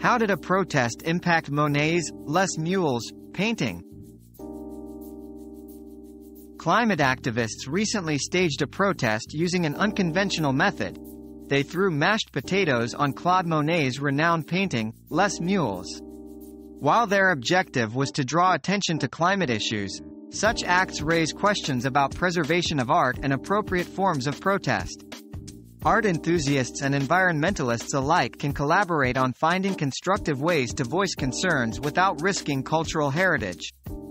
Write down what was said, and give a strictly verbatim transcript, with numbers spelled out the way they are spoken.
How did a protest impact Monet's Les Meules painting? Climate activists recently staged a protest using an unconventional method. They threw mashed potatoes on Claude Monet's renowned painting, Les Meules. While their objective was to draw attention to climate issues, such acts raise questions about preservation of art and appropriate forms of protest. Art enthusiasts and environmentalists alike can collaborate on finding constructive ways to voice concerns without risking cultural heritage.